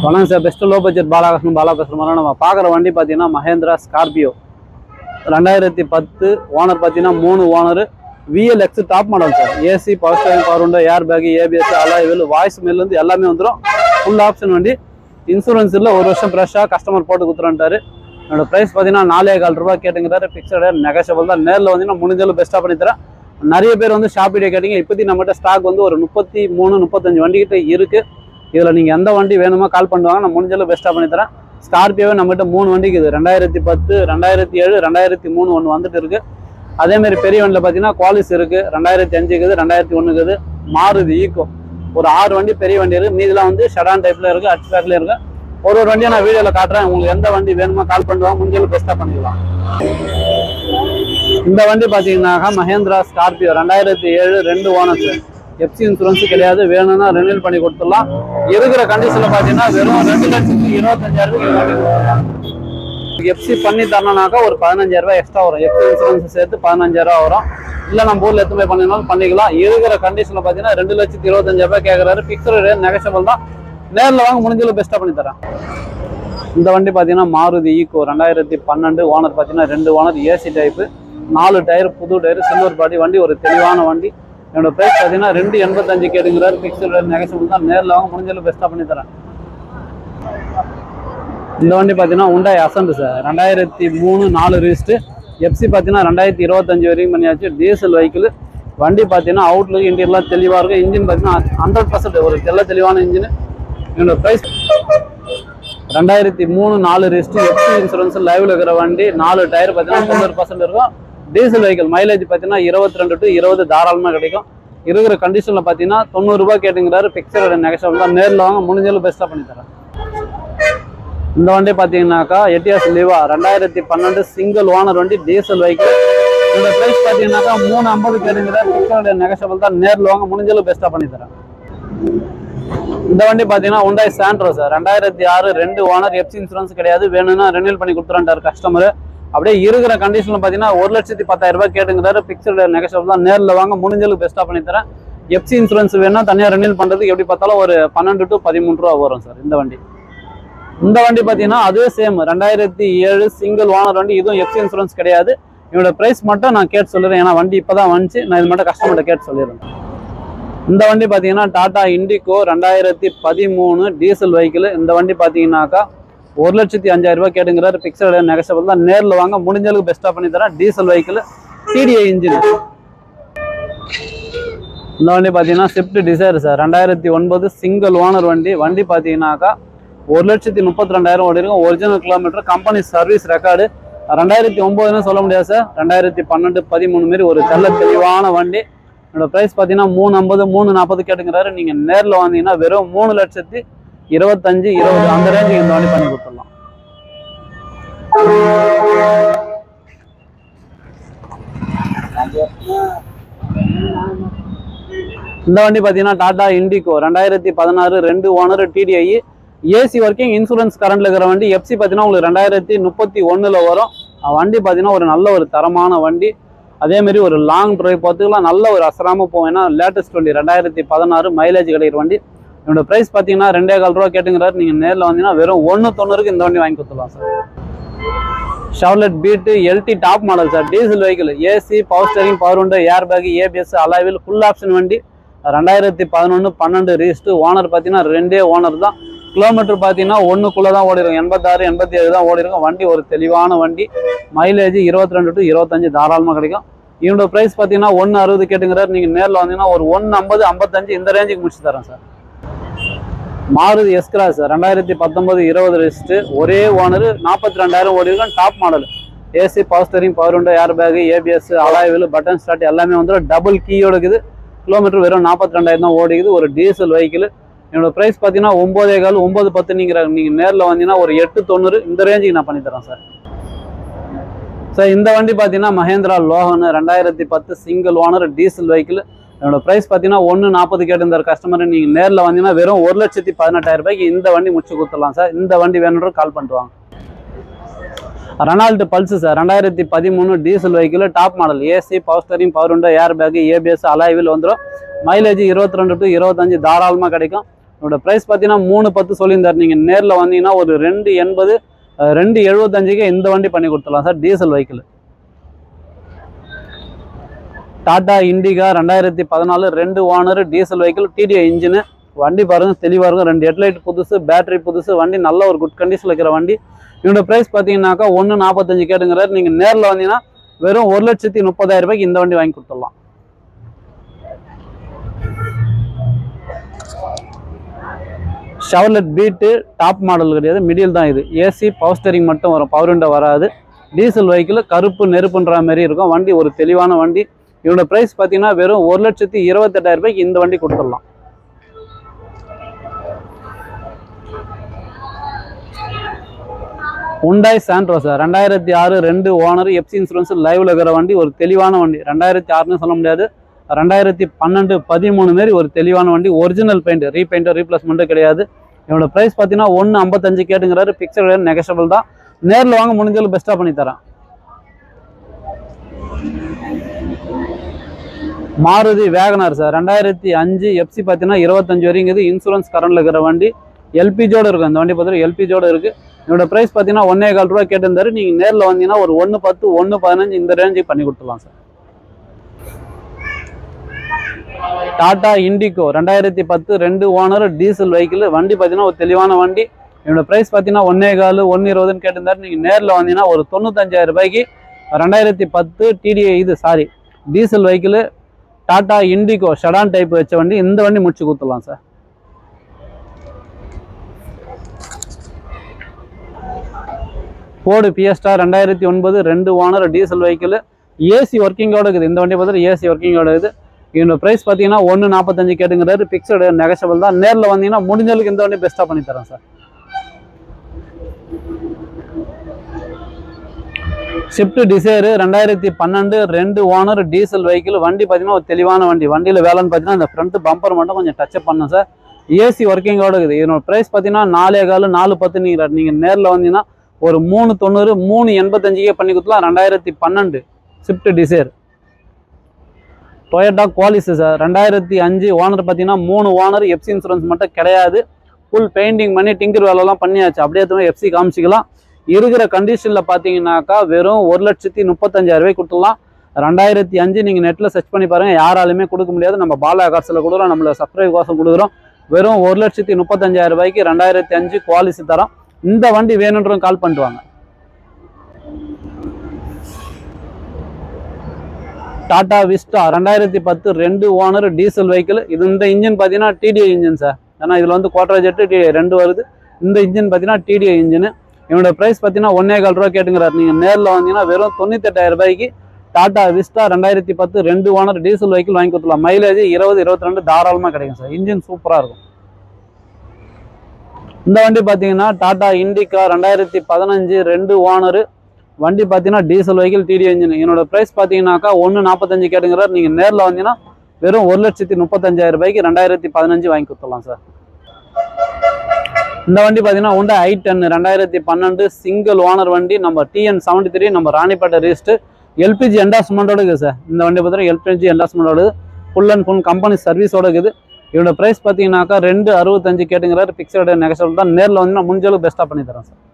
வணக்கம் sir. Best low budget Balakrishnan Bala பேசுகிற நம்ம பார்க்குற வண்டி பார்த்தீங்கன்னா மஹேந்திரா ஸ்கார்பியோ 2010 ஓனர் பார்த்தீங்கன்னா 3 owner VLX top model sir. AC, power steering, power window, air bag, ABS, alloy wheel, வாய்ஸ் மெல்லேருந்து எல்லாமே வந்துடும். ஃபுல் ஆப்ஷன் வண்டி. இன்சூரன்ஸ் இல்லை, 1 வருஷம் ஃப்ரெஷ்ஷாக கஸ்டமர் போட்டு கொடுத்துருன்ட்டாரு. என்னோட ப்ரைஸ் பார்த்தீங்கன்னா 4,400 ரூபா கேட்டுங்கிறாரு. ஃபிக்ஸடு நெகஷியபிள் தான். நேரில் வந்தீங்கன்னா முடிஞ்சளவு பெஸ்ட்டாக பண்ணித்தரேன். நிறைய பேர் வந்து ஷாப் வீடியோ கேட்டிங்க. இப்போதைக்கு நம்மகிட்ட ஸ்டாக் வந்து ஒரு 33-35 வண்டிக்கிட்ட இருக்குது. இதில் நீங்கள் எந்த வண்டி வேணுமோ கால் பண்ணுவாங்க, நான் முடிஞ்சளவு பெஸ்ட்டாக பண்ணித்தரேன். ஸ்கார்பியோவே நம்மகிட்ட 3 வண்டிக்கு இது 2010, 2007, 2003 ஒன்று வந்துட்டு இருக்குது. அதேமாதிரி பெரிய வண்டியில் பார்த்தீங்கன்னா குவாலிஸ் இருக்குது, 2005 இருக்குது, 2001 இருக்குது. மாருதி ஈக்கோ ஒரு 6 வண்டி பெரிய வண்டி இருக்குது. மீதெல்லாம் வந்து ஷடான் டைப்பில் இருக்குது, ஹட்ச் பேக்கில் இருக்குது. ஒரு வண்டியை நான் வீடியோவில் காட்டுறேன். உங்களுக்கு எந்த வண்டி வேணுமோ கால் பண்ணுவாங்க, முடிஞ்சளவு பெஸ்ட்டாக பண்ணிக்கலாம். இந்த வண்டி பார்த்தீங்கன்னாக்கா Mahindra Scorpio 2007 2 owners. FC insurance கிடையாது. வேணும்னா ரெனியூல் பண்ணி கொடுத்துடலாம். இருக்கிற கண்டிஷனில் பார்த்தீங்கன்னா வெறும் 2,25,000 FC பண்ணி தரணும்னாக்கா ஒரு 15,000 ரூபாய் எக்ஸ்ட்ரா வரும். FC இன்சூரன்ஸ் சேர்த்து 15,000 ரூபா வரும். இல்லை நம்ம ஊரில் எத்தனை பண்ணினாலும் பண்ணிக்கலாம். இருக்கிற கண்டிஷனில் பார்த்தீங்கன்னா 2,25,000 ரூபாய் கேட்குறாரு. ஃபிக்ஸடு ரேட் நெகஷியபிள் தான். நேரில் வாங்க, முடிஞ்சளவு பெஸ்ட்டாக பண்ணி தரேன். இந்த வண்டி பார்த்தீங்கன்னா மாருதி ஈக்கோ 2012 ஓனர் பார்த்தீங்கன்னா 2 ஓனர், ஏசி டைப்பு, 4 டயர், புது டயர், சில்வர் பாடி வண்டி. ஒரு தெளிவான வண்டி. என்னோட ப்ரைஸ் பார்த்தீங்கன்னா 2,85 கேட்டுங்கிறாரு. ஃபிக்ஸடு நெகஷியபிள் தான். நேரில் வாங்க, முடிஞ்சளவு பெஸ்ட்டாக பண்ணி தரேன். இந்த வண்டி பார்த்தீங்கன்னா Hyundai Ascent sir. 2003 4 register. FC பார்த்தீங்கன்னா 2025 வரைக்கும் பண்ணியாச்சு. டீசல் வெஹிக்கிள் வண்டி. பார்த்தீங்கன்னா அவுட்லுக்கு இன்டீரியர்லாம் தெளிவாக இருக்குது. இன்ஜின் பார்த்தீங்கன்னா 100% ஒரு தெளிவான இன்ஜின். என்னோட ப்ரைஸ் 2003 4 ரிஜிஸ்ட்ரு. FC இன்சூரன்ஸ் லைவ்ல இருக்கிற வண்டி. 4 டயர் பார்த்தீங்கன்னா 90% இருக்கும். டீசல் வெஹிக்கிள் மைலேஜ் பார்த்தீங்கன்னா 22 to 20 தாராளமாக கிடைக்கும். இருக்கிற கண்டிஷனில் பார்த்தீங்கன்னா 90 ரூபாய் கேட்டுங்கிறாரு. ஃபிக்ஸடு நெகஷியபிள் தான். நேரில் வாங்க, முடிஞ்சளவு பெஸ்ட்டாக பண்ணி தரேன். இந்த வண்டி பார்த்தீங்கன்னாக்கா எட்டியாஸ் லிவா 2012 சிங்கிள் ஓனர் வண்டி, டீசல் வெஹிக்கிள். இந்த ப்ரைஸ் பார்த்தீங்கன்னாக்கா 350 கேட்டுங்கிறாரு. ஃபிக்ஸடு நெகஷியபிள் தான். நேரில் வாங்க, முடிஞ்சளவு பெஸ்ட்டாக பண்ணி தரேன். இந்த வண்டி பார்த்தீங்கன்னா Hyundai Santro sir. 2006 2 owner, FC insurance கிடையாது. வேணும்னா ரெனியூல் பண்ணி கொடுத்துறாரு கஸ்டமர். அப்படியே இருக்கிற கண்டிஷனில் பார்த்தீங்கன்னா 1,10,000 ரூபாய் கேட்டுங்கிறாரு. ஃபிக்ஸடு நெகஷியபிள் தான். நேரில் வாங்க, முடிஞ்சளவு பெஸ்ட்டாக பண்ணி தரேன். FC இன்சூரன்ஸ் வேணும்னா தனியாக ரெனியூல் பண்ணுறதுக்கு எப்படி பார்த்தாலும் ஒரு 12 to 13 ரூபா வரும் சார். இந்த வண்டி பார்த்தீங்கன்னா அதுவே சேம் 2007 சிங்கிள் ஓனர் வண்டி. இதுவும் FC இன்சூரன்ஸ் கிடையாது. என்னோட ப்ரைஸ் மட்டும் நான் கேட்டு சொல்லிடுறேன். ஏன்னா வண்டி இப்போ தான் வந்துச்சு. நான் இது மட்டும் கஸ்டமர்கிட்ட கேட்டு சொல்லிடுறேன். இந்த வண்டி பார்த்தீங்கன்னா டாடா இண்டிகோ 2013 டீசல் வெஹிக்கிள். இந்த வண்டி பார்த்தீங்கன்னாக்கா 1,05,000 ரூபாய் கேட்டுங்கிறாரு. ஃபிக்ஸடு நெகஷியபிள் தான். நேரில் வாங்க, முடிஞ்சளவுக்கு பெஸ்ட்டாக பண்ணி தரேன். Diesel vehicle, TDI engine. இந்த வண்டி பார்த்தீங்கன்னா Swift Dzire sir. 2009 single owner வண்டி பார்த்தீங்கன்னாக்கா 1,32,000 ஓடி இருக்கும். Original kilometre, company service record. 2009 சொல்ல முடியாது சார். 2012 13 மாரி ஒரு தெளிவான வண்டி. என்னோட ப்ரைஸ் பார்த்தீங்கன்னா 350 340 கேட்டுங்கிறாரு. நீங்கள் நேரில் வந்தீங்கன்னா வெறும் 3,25,000 அந்த ரேஞ்சுக்கு இந்த வண்டி பண்ணி கொடுத்துடலாம். இந்த வண்டி பார்த்தீங்கன்னா Tata Indigo 2016 2 owner, TDI, AC working, insurance கரண்ட்ல இருக்கிற வண்டி. FC பார்த்தீங்கன்னா உங்களுக்கு 2031 வரும். வண்டி பார்த்தீங்கன்னா ஒரு நல்ல ஒரு தரமான வண்டி. அதேமாரி ஒரு லாங் டிரைவ் பார்த்துக்கலாம், நல்ல ஒரு அசராமல் போகும். ஏன்னா லேட்டஸ்ட் வண்டி 2016 மைலேஜ் கிடைக்கிற வண்டி. என்னோட ப்ரைஸ் பார்த்தீங்கன்னா 2,400 ரூபா கேட்டுங்கிறாரு. நீங்கள் நேரில் வந்தீங்கன்னா வெறும் 1,90 இந்த வண்டி வாங்கி கொடுத்துடலாம் sir. Chevrolet Beat LT top model sir. Diesel vehicle, AC, power steering, power window, air bag, ABS, alloy wheel, full option வண்டி. 2011 12 ரிஜிஸ்ட்ரு. ஓனர் பார்த்தீங்கன்னா 2 ஓனர் தான். கிலோமீட்டர் பார்த்தீங்கன்னா 1க்குள்ளே தான் ஓடி இருக்கும். 86 87 தான் ஓடி இருக்கும். வண்டி ஒரு தெளிவான வண்டி. மைலேஜ் 22 to 25 தாராளமாக கிடைக்கும். இவனோட ப்ரைஸ் பார்த்தீங்கன்னா 160 கேட்டுங்கிறாரு. நீங்கள் நேரில் வந்தீங்கன்னா ஒரு 150 55 இந்த ரேஞ்சுக்கு முடிச்சு தரேன் சார். Maruti S Cross 2019 20 register. ஒரே ஓனர், 42,000 ஓடி இருக்கும். Top model, AC, power steering, power window, air bag, ABS, alloy wheel, button start எல்லாமே வந்துடும். டபுள் கீயோட இருக்குது. கிலோமீட்டர் வெறும் 42,000 தான் ஓடிக்குது. ஒரு டீசல் வெஹிக்கிள். என்னோட ப்ரைஸ் பார்த்தீங்கன்னா 9,15 910 நீங்கள் நேரில் வந்தீங்கன்னா ஒரு 890 இந்த ரேஞ்சுக்கு நான் பண்ணித்தரேன் சார். சார் இந்த வண்டி பார்த்தீங்கன்னா Mahindra Logan 2010 single owner, diesel vehicle. என்னோட ப்ரைஸ் பார்த்தீங்கன்னா 140 கேட்டிருந்தார் கஸ்டமர். நீங்கள் நேரில் வந்தீங்கன்னா வெறும் 1,18,000 ரூபாய்க்கு இந்த வண்டி முடிச்சு கொடுத்துடலாம் சார். இந்த வண்டி வேணுன்ற கால் பண்ணிட்டு வாங்க. Renault Pulse sir 2013 diesel vehicle, top model, AC, power steering, power window, air bag, ABS, alloy wheel வந்துடும். மைலேஜ் 22 to 25 தாராளமாக கிடைக்கும். இதோட ப்ரைஸ் பார்த்தீங்கன்னா 310 சொல்லியிருந்தார். நீங்கள் நேரில் வந்தீங்கன்னா ஒரு 280 275க்கு இந்த வண்டி பண்ணி கொடுத்துடலாம் sir. Diesel vehicle Tata Indica 2014 2 owner diesel vehicle TDI engine. வண்டி பாருங்கள் தெளிவாக இருக்கும். 2 ஹெட்லைட் புதுசு, பேட்டரி புதுசு, வண்டி நல்ல ஒரு குட் கண்டிஷனில் இருக்கிற வண்டி. இதோட ப்ரைஸ் பார்த்தீங்கன்னாக்கா 145 கேட்டுங்கிறாரு. நீங்கள் நேரில் வந்தீங்கன்னா வெறும் 1,30,000 ரூபாய்க்கு இந்த வண்டி வாங்கி கொடுத்துடலாம். ஷெவர்லெட் பீட்டு டாப் மாடல் கிடையாது, மிடில் தான் இது. ஏசி பவர் ஸ்டேரிங் மட்டும் வரும், பவர் விண்டோ வராது. டீசல் வெஹிக்கிள் கருப்பு நெருப்புன்ற மாதிரி இருக்கும். வண்டி ஒரு தெளிவான வண்டி. இதோட ப்ரைஸ் பார்த்தீங்கன்னா வெறும் 1,28,000 ரூபாய்க்கு இந்த வண்டி கொடுத்துடலாம். Hyundai Santro sir 2006 2 owner FC insurance லைவ்ல இருக்கிற வண்டி. ஒரு தெளிவான வண்டி. 2006ன்னு சொல்ல முடியாது, 2012 13 மாரி ஒரு தெளிவான வண்டி. ஒரிஜினல் பெயிண்ட், ரீபெயிண்டோ ரீப்ளேஸ்மெண்ட்டோ கிடையாது. இதோட ப்ரைஸ் பார்த்தீங்கன்னா 155 கேட்டுங்கிறாரு. பிக்சர் நெகஷபிள் தான். நேரில் வாங்க முடிஞ்சாலும் பெஸ்ட்டாக பண்ணி தரேன். மாருதி வேகனார் சார் 2005 எஃப்சி பார்த்தீங்கன்னா 25 வரைங்குது. இன்சூரன்ஸ் கரண்டில் இருக்கிற வண்டி. எல்பிஜியோடு இருக்குது அந்த வண்டி. பார்த்தீங்கன்னா எல்பிஜியோடு இருக்குது. இதோட ப்ரைஸ் பார்த்தீங்கன்னா 1,15 ரூபா கேட்டிருந்தாரு. நீங்கள் நேரில் வந்தீங்கன்னா ஒரு 110 115 இந்த ரேஞ்சுக்கு பண்ணி கொடுத்துடலாம் sir. Tata Indigo 2010 2 owner diesel vehicle. வண்டி பார்த்தீங்கன்னா ஒரு தெளிவான வண்டி. இதோட ப்ரைஸ் பார்த்தீங்கன்னா 1,15 120ன்னு கேட்டிருந்தாரு. நீங்கள் நேரில் வந்தீங்கன்னா ஒரு 95,000 ரூபாய்க்கு 2010 TDI diesel vehicle Tata Indigo sedan type வச்ச வண்டி. இந்த வண்டி முடிச்சு கொடுத்துடலாம் sir. Ford Fiesta 2009 2 owner diesel vehicle. AC ஒர்க்கிங்கோட இருக்குது. இந்த வண்டி பார்த்தீங்கன்னா ஏசி ஒர்க்கிங்கோட இருக்குது. இதோட ப்ரைஸ் பார்த்தீங்கன்னா 145 கேட்டுங்கிறாரு. பிக்சடு நெகஷபிள் தான். நேரில் வந்தீங்கன்னா முடிஞ்சளவுக்கு இந்த வண்டி பெஸ்ட்டாக பண்ணி தரேன் sir. Swift Dzire 2012 2 owner diesel vehicle. வண்டி பார்த்தீங்கன்னா ஒரு தெளிவான வண்டி. வண்டியில் வேலைன்னு பார்த்தீங்கன்னா இந்த ஃப்ரண்ட் பம்பர் மட்டும் கொஞ்சம் டச்சப் பண்ணும் சார். ஏசி ஒர்க்கிங்கோட இருக்குது. இதோட ப்ரைஸ் பார்த்தீங்கன்னா 4,15 410 நீங்கள் நேரில் வந்தீங்கன்னா ஒரு 390 385 பண்ணி கொடுத்துலாம். 2012 Swift Dzire. Toyota Qualis sir 2005 owner பார்த்தீங்கன்னா 3 ஓனர் எஃப்சி இன்சூரன்ஸ் மட்டும் கிடையாது. ஃபுல் பெயிண்டிங் பண்ணி டிங்கர் வேலைலாம் பண்ணியாச்சு. அப்படியே எஃப்சி காமிச்சிக்கலாம். இருக்கிற கண்டிஷனில் பார்த்தீங்கன்னாக்கா வெறும் 1,35,000 ரூபாய் கொடுத்துடலாம். 2005 நீங்கள் நெட்டில் சர்ச் பண்ணி பாருங்கள். யாராலுமே கொடுக்க முடியாது. நம்ம பாலா காசில் கொடுக்குறோம், நம்மள சப்ஸ்கிரைப் கோசம் கொடுக்குறோம். வெறும் 1,35,000 ரூபாய்க்கு 2005 குவாலிஸ் தரோம். இந்த வண்டி வேணுன்றவங்க கால் பண்ணிட்டு வாங்க. Tata Vista 2010 2 owner diesel vehicle. இது இந்த இன்ஜின் பார்த்தீங்கன்னா TDI இன்ஜின் சார். ஏன்னா இதில் வந்து குவார்டர் ஜெட்டு TDI 2 வருது. இந்த இன்ஜின் பார்த்தீங்கன்னா TDI இன்ஜின். என்னோட ப்ரைஸ் பார்த்தீங்கன்னா 1,15 ரூபா கேட்டுங்கிறார். நீங்கள் நேரில் வந்தீங்கன்னா வெறும் 98,000 ரூபாய்க்கு Tata Vista 2010 2 owner diesel vehicle வாங்கி கொடுத்துலாம். மைலேஜ் 20 22 தாராளமாக கிடைக்கும் சார். இன்ஜின் சூப்பராக இருக்கும். இந்த வண்டி பார்த்தீங்கன்னா டாடா இண்டிகா 2015 2 ஓனர் வண்டி பார்த்தீங்கன்னா டீசல் வெஹிக்கிள் TDI இன்ஜின். என்னோட ப்ரைஸ் பார்த்தீங்கன்னாக்கா 145 கேட்டுங்கிறார். நீங்கள் நேரில் வந்தீங்கன்னா வெறும் 1,35,000 ரூபாய்க்கு 2015 வாங்கி கொடுத்துடலாம் சார். இந்த வண்டி பார்த்தீங்கன்னா Hyundai i10 2012 சிங்கிள் ஓனர் வண்டி. நம்ம TN73 நம்ம ராணிப்பேட்டை ரிஜிஸ்டர். LPG என்டாஸ்மெண்ட்டோட இருக்குது சார். இந்த வண்டி பார்த்தீங்கன்னா LPG என்டாஸ்மெண்ட்டோட ஃபுல் அண்ட் ஃபுல் கம்பெனி சர்வீஸோட இருக்குது. இதோட ப்ரைஸ் பார்த்தீங்கன்னாக்கா 265 கேட்டுங்கிறாரு. பிக்சடு நெகஷபிள் தான். நேரில் வந்தீங்கன்னா முடிஞ்சளவுக்கு பெஸ்ட்டாக பண்ணி தரேன் சார்.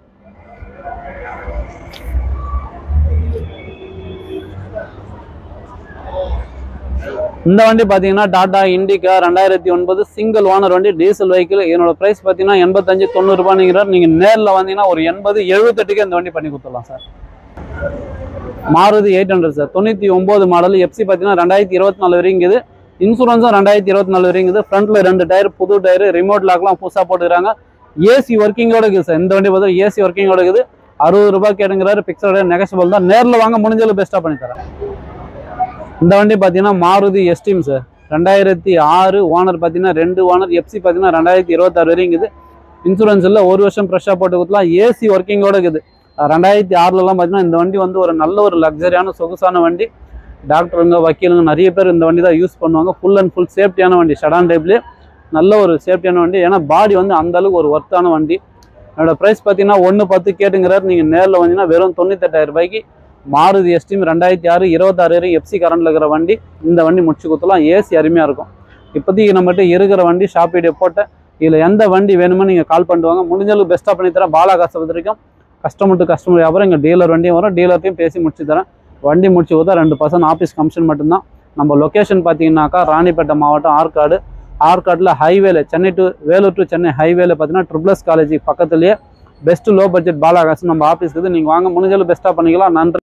இந்த வண்டி பார்த்தீங்கன்னா டாடா இண்டிகா 2009 சிங்கிள் ஓனர் வண்டி டீசல் வெஹிக்கிள். என்னோட ப்ரைஸ் பார்த்தீங்கன்னா 85 90 ரூபாய்ங்கிறார். நீங்கள் நேரில் வந்தீங்கன்னா ஒரு 80 78க்கு இந்த வண்டி பண்ணி கொடுத்துடலாம் sir. Maruti 800 sir 99 model FC பார்த்தீங்கன்னா 2024 வரைக்குது. இன்சூரன்ஸும் 2024 வரைக்குது. ஃப்ரண்ட்டில் 2 டயர் புது டயர், ரிமோட் லாக்லாம் புதுசாக போட்டுக்கிறாங்க. ஏசி ஒர்க்கிங்கோட இருக்குது சார். இந்த வண்டி பார்த்தா ஏசி ஒர்க்கிங்கோட இருக்குது. 60 ரூபாய் கேட்டுங்கிறாரு. பிக்சடு நெகஷபிள் தான். நேரில் வாங்க முடிஞ்சளவு பெஸ்ட்டாக பண்ணி தரேன். இந்த வண்டி பார்த்தீங்கன்னா மாருதி எஸ்டீம் சார் 2006 ஓனர் பார்த்தீங்கன்னா 2 ஓனர் எஃப்சி பார்த்தீங்கன்னா 2026 வரைக்குது. இன்சூரன்ஸ் இல்லை, 1 வருஷம் ஃப்ரெஷ்ஷாக போட்டு கொடுக்கலாம். ஏசி ஒர்க்கிங்கோட இருக்குது. 2006லலாம் பார்த்தீங்கன்னா இந்த வண்டி வந்து ஒரு நல்ல ஒரு லக்ஸரியான சொகுசான வண்டி. டாக்டருங்க வக்கீலுங்க நிறைய பேர் இந்த வண்டி தான் யூஸ் பண்ணுவாங்க. ஃபுல் அண்ட் ஃபுல் சேஃப்டியான வண்டி. ஷடான் டைப்லேயே நல்ல ஒரு சேஃப்டியான வண்டி. ஏன்னா பாடி வந்து அந்தளவுக்கு ஒரு ஒர்த்தான வண்டி. என்னோட ப்ரைஸ் பார்த்தீங்கன்னா 110 கேட்டுங்கிறார். நீங்கள் நேரில் வந்தீங்கன்னா வெறும் 98,000 ரூபாய்க்கு மாருதி எஸ்டீம் 2006 26 வரை எஃப்சி கரண்டில் இருக்கிற வண்டி. இந்த வண்டி முடிச்சு கொடுத்தலாம். ஏசி அருமையாக இருக்கும். இப்போதைக்கு நம்மகிட்ட இருக்கிற வண்டி ஷாப் வீடியோ போட்ட இதில் எந்த வண்டி வேணுமோ நீங்கள் கால் பண்ணிட்டு வாங்க. முடிஞ்ச அளவுக்கு பெஸ்ட்டாக பண்ணி தரேன். பாலாகாசை பொறுத்த வரைக்கும் கஸ்டமர் டு கஸ்டமர் வியாபாரம். இங்கே டீலர் வண்டியும் வரும், டீலர்ட்டையும் பேசி முடிச்சு தரேன். வண்டி முடிச்சு கொடுத்தா 2% ஆஃபீஸ் கமிஷன் மட்டும்தான். நம்ம லொக்கேஷன் பார்த்தீங்கன்னாக்கா ராணிப்பேட்டை மாவட்டம் ஆற்காடு. ஆற்காட்டில் ஹைவேல சென்னை டு வேலூர் டு சென்னை ஹைவேல பார்த்தீங்கன்னா ட்ரிபிள்எஸ் காலேஜ் பக்கத்துலேயே பெஸ்ட் லோ பட்ஜெட் பாலாகாசு நம்ம ஆஃபீஸ்க்கு நீங்கள் வாங்க. முடிஞ்சளவு பெஸ்ட்டாக பண்ணிக்கலாம். நன்றி.